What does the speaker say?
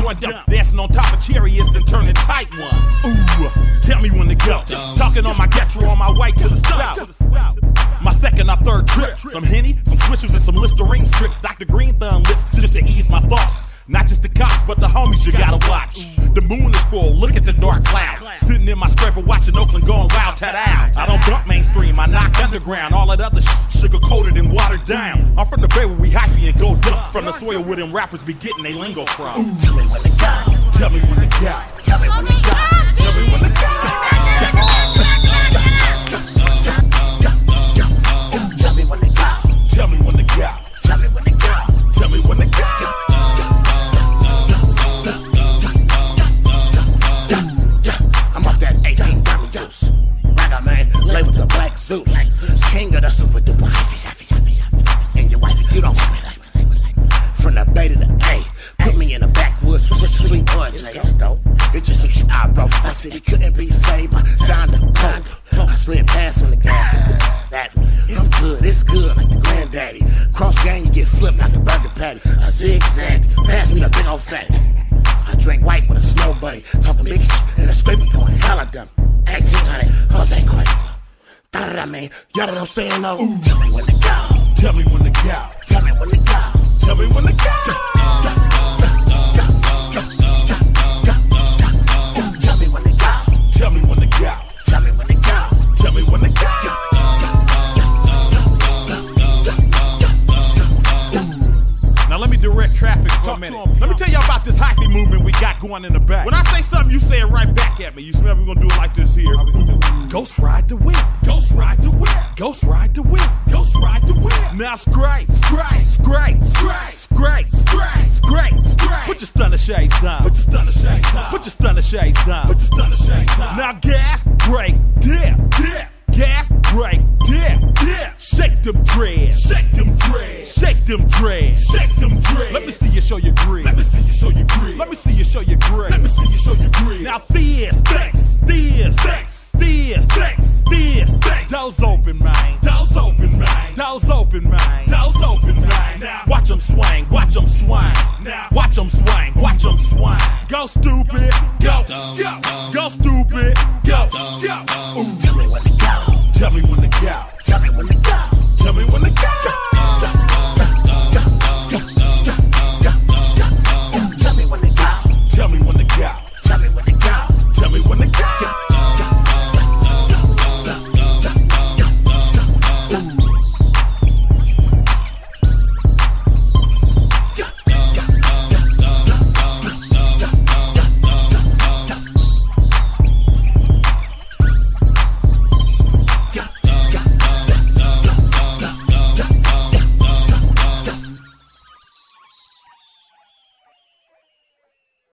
joint dumb. Dancing on top of chariots and turning tight ones. Ooh, tell me when to go. Talking on my Getro on my way to the south. My second or third trip. Some Henny, some Swishers, and some Listerine strips. Dr. Green Thumb lips just to ease my thoughts. Not just the cops, but the homies you gotta watch. The moon is full, look at the dark cloud. Sitting in my scraper watching Oakland going wild, ta-dow. I don't bump mainstream, I knock underground. All that other sugar-coated and watered down. I'm from the Bay where we hyphy and go dump. From the soil where them rappers be getting they lingo from. Ooh. Tell me when to go. Tell me when to go. Tell me when to go. Tell me when to go. Tell me when to go. Tell me when to go. Tell me when to go. Tell me when to go. Lay with the black Zeus, king of the super duper. And your wife, you don't want me like. From the Bay to the A, put me in the backwoods, sweet boy. It's dope. It's just some shit I wrote. I said he couldn't be saved by Shonda Pope. I slid past on the gas, hit the at me. It's good, like the granddaddy. Cross game, you get flipped like a burger patty. A zigzag, pass me the big old fatty. I drink white with a snow bunny, talking big shit and a scraping going hella dumb. 1800, Jose Cuervo. I mean, y'all know what I'm saying, though? Ooh. Tell me when to go. Tell me when to go. Tell me when to go. Tell me when to go. Tell me when to go. Tell me when to go. Tell me when to go. Tell me when to go. Now let me direct traffic for a minute. Let me tell y'all about this hyphy movement we got going in the back. When I say something, you say it right back at me. You smell we're gonna do it like this here. Ghost ride the whip. Ghost ride the whip. Ghost ride the whip. Ghost ride the whip. Now scrape, scrape, scrape, scrape, scrape, scrape, scrape, scrape. Put your stunner shades on. Put your stunner shades on. Put your stunner shades on. Put your stunner shades on. Now gas, brake, dip, dip. Gas, brake, dip, dip. Shake them dreads. Shake them dreads. Shake them dreads. Shake them dreads. Let me see you show your grid. Let me see you show your grid. Let me see you show your grid. Let me see you show your grid. Now this, this, this, this, this, this, this. Doors open, man. Doors open, man. Doors open, man. Doors open, man. Now watch them swing. Watch them swing. Now watch them swing. Watch them swing. Go stupid. Go. Go. Go stupid. Go. Go. Ooh. Tell me when to go. Tell me when to go. Tell me when to go.